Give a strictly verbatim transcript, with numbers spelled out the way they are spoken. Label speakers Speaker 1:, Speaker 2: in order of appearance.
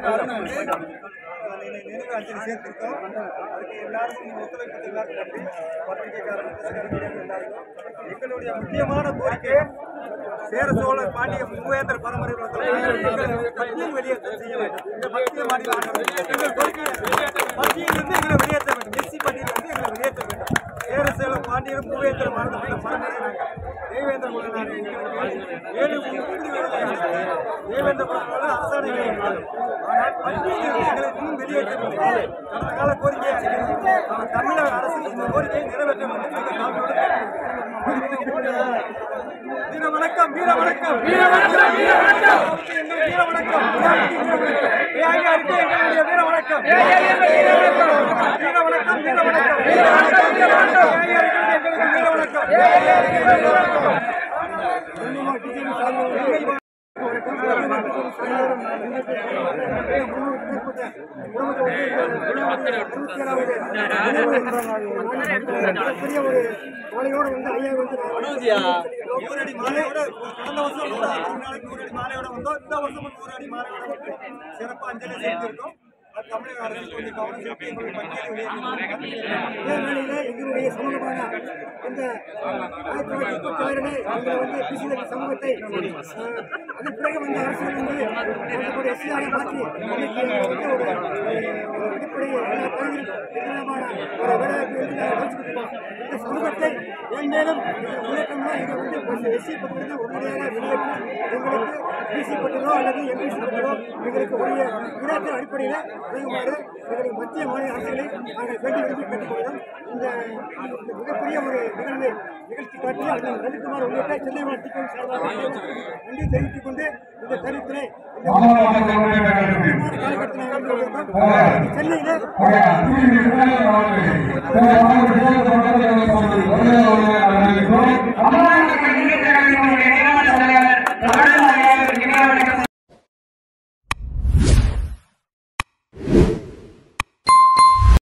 Speaker 1: நினைவு அஞ்சலி சேர்த்திருக்கோம். அதுக்கு எல்லாருக்கும் நீங்க ஒத்துழைப்பு எல்லாருக்கும் நன்றி. பத்திரிகைக்காரர்கள் எல்லாருக்கும் எங்களுடைய முக்கியமான கோரிக்கை சேர சோழ பாண்டிய மூவேந்தர் பரம்பரை பட்டியல் வெளியேற்றம் செய்ய வேண்டும். இந்த பட்டியல் மாநில எங்கள் கோரிக்கை பட்டியலிருந்து எங்களை வெளியேற்ற வேண்டும். எஸ்சி பட்டியலிருந்து எங்களை வெளியேற்ற வேண்டும். சேர சோழ பாண்டியர் மூவேந்தர் பரம்பரை பரம்பரை தேவேந்திர குலநாடு ஏழு தேவேந்திர குலநாடு அரசாணை ஆனால் பட்டியலிருந்து எங்களை இன்னும் வெளியேற்றவில்லை. கடந்த கால கோரிக்கை தமிழக அரசு இந்த கோரிக்கையை நிறைவேற்ற வேண்டும். வீர வணக்கம் வீர வணக்கம் வீர வணக்கம் வீர வணக்கம் வீர வணக்கம் எங்களுடைய வீர வணக்கம் வீர வணக்கம் வீர வணக்கம் வீர வணக்கம் வீர வணக்கம் வீர வணக்கம் மாலையோட வந்து ஐயா வந்து நூறு அடி மாலையோட கடந்த வருஷம் நூறு அடி மாலையோட வந்தோம். இந்த வருஷம் நூறு அடி மாலையோட வந்து சிறப்பாக அஞ்சலி செலுத்தியிருக்கோம். தமிழக அரசு கொஞ்சம் கவனம் செலுத்தி எங்களுடைய எங்களுடைய சமூகமான இந்த ஆயிரத்தி தொள்ளாயிரத்தி முப்பத்தி ஆறிலே எங்களை வந்து பிசிஎல் சமூகத்தை அதன் பிறகு வந்து அரசு வந்து ஒரு எஸ்சியாக மாற்றி வந்து ஒரு அடிப்படை எல்லா தகுதியுமான ஒரு வேலைவாய்ப்பு வந்து வச்சுக்கிட்டோம். இந்த சமூகத்தை மேலும் முன்னேற்றம்னா இதை வந்து எஸ்சி பட்டியலிருந்து உடனடியாக வெளியேற்றி எங்களுக்கு பிசி பட்டியலோ அல்லது எம்பிசி பட்டியலோ எங்களுக்கு உரிய இலக்கிய அடிப்படையில் வழங்குமாறு எங்களுடைய மத்திய மாநில அரசுகளை நாங்கள் வேண்டி விரும்பி கேட்டுக்கொள்கிறோம். இந்த மிகப்பெரிய ஒரு நிகழ்வை நிகழ்ச்சி காட்டி அதனை நடிக்குமாறு உள்ளிட்ட சென்னை மாவட்டத்தின் சார்பாக நன்றி தெரிவித்துக் கொண்டு இந்த தருணத்திலே காலகட்டத்தில் சென்னையிலே